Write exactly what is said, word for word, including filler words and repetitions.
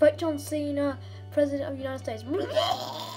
Fight John Cena, President of the United States.